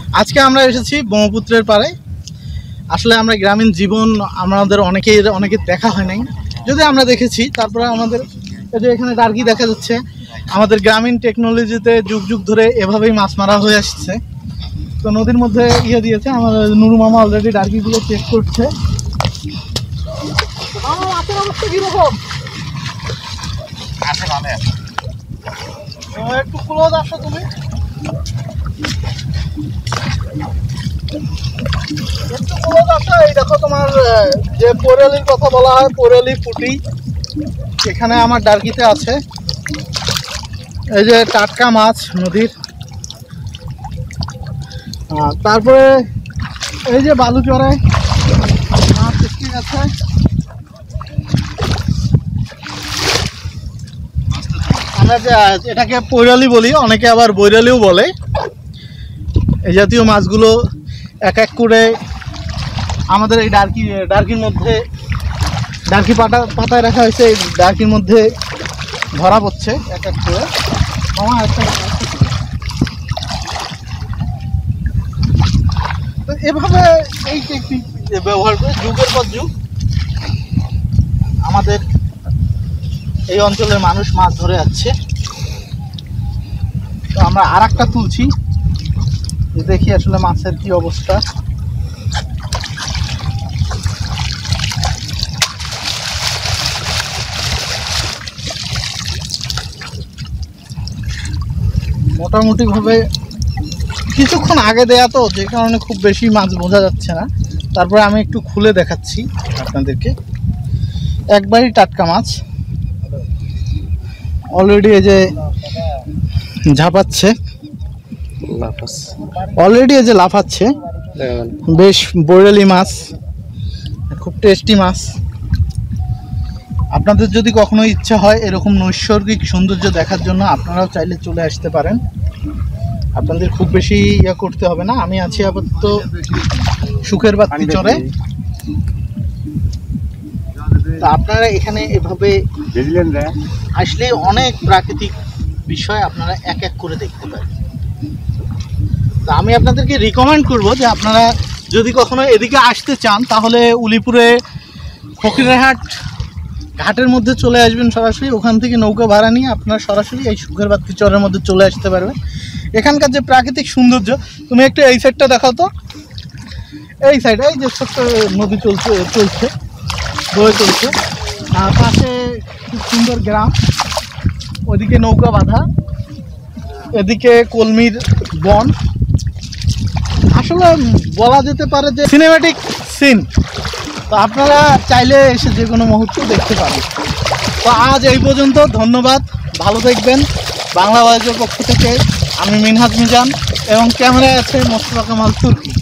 আজকে আমরা এসেছি ব্রহ্মপুত্রের পাড়ে। আসলে আমরা গ্রামীণ জীবন আমাদের অনেকে দেখা হয় নাই, যদি আমরা দেখেছি। তারপরে আমাদের এই যে এখানে ডার্কি দেখা যাচ্ছে। আমাদের গ্রামীণ টেকনোলজিতে যুগ যুগ ধরে এভাবেই মাছ মারা হয়ে আসছে। তো নদীর মধ্যে ইয়ে দিয়েছে, আমাদের নুরু মামা অলরেডি ডার্কিগুলো চেক করছে। মাছের অবস্থা কিরকম? একটু ক্লোজ আসো তুমি। একটু ক্লোজ আসো। এই দেখো তোমার যে পোরেলির কথা বলা হয়, পোরেলি পুঁটি এখানে আমার ডার্কিতে আছে। এই যে টাটকা মাছ নদীর। তারপরে এই যে বালুচরে মাছ ঠিক আছে। আমরা যে এটাকে পৈরালি বলি, অনেকে আবার বৈরালিও বলে। এই জাতীয় মাছগুলো এক এক করে আমাদের এই ডার্কির মধ্যে, ডার্কি পাতায় রাখা হয়েছে, এই ডার্কির মধ্যে ধরা পড়ছে এক এক করে। তো এভাবে এই টেকনিক ব্যবহার করে যুগের পর যুগ আমাদের এই অঞ্চলের মানুষ মাছ ধরে যাচ্ছে। তো আমরা আর একটা তুলছি, দেখি আসলে মাছের কি অবস্থা। মোটামুটি ভাবে কিছুক্ষণ আগে দেয়া তো, যে কারণে খুব বেশি মাছ বোঝা যাচ্ছে না। তারপরে আমি একটু খুলে দেখাচ্ছি আপনাদেরকে। একবারই টাটকা মাছ অলরেডি এই যে ঝাঁপাচ্ছে, অলরেডি এই যে লাফাচ্ছে। বেশ বৈরালি মাছ, খুব টেস্টি মাছ। আপনাদের যদি কখনো ইচ্ছা হয় এরকম নৈসর্গিক সৌন্দর্য দেখার জন্য, আপনারাও চাইলে চলে আসতে পারেন। আপনাদের খুব বেশি ইয়ে করতে হবে না। আমি আছি আপাতত সুখের বাতি চরে। তো আপনারা এখানে এভাবে আসলে অনেক প্রাকৃতিক বিষয় আপনারা এক এক করে দেখতে পারেন। তো আমি আপনাদেরকে রিকমেন্ড করব যে আপনারা যদি কখনো এদিকে আসতে চান, তাহলে উলিপুরে ফকিরহাট ঘাটের মধ্যে চলে আসবেন সরাসরি। ওখান থেকে নৌকা ভাড়া নিয়ে আপনারা সরাসরি এই সুখের বাতি চরের মধ্যে চলে আসতে পারবেন। এখানকার যে প্রাকৃতিক সৌন্দর্য, তুমি একটু এই সাইডটা দেখাও তো। এই সাইড, এই যে ছোট্ট নদী চলছে বয়ে চলছে, আর পাশে খুব সুন্দর গ্রাম। ওদিকে নৌকা বাঁধা, এদিকে কলমির বন। আসলে বলা যেতে পারে যে সিনেম্যাটিক সিন। তো আপনারা চাইলে এসে যে কোনো মুহূর্তে দেখতে পাবেন। তো আজ এই পর্যন্ত, ধন্যবাদ, ভালো দেখবেন। বাংলা ভয়েসের পক্ষ থেকে আমি মিনহাজ মিজান, এবং ক্যামেরায় আছে মোস্তফা কামাল তুর্কি।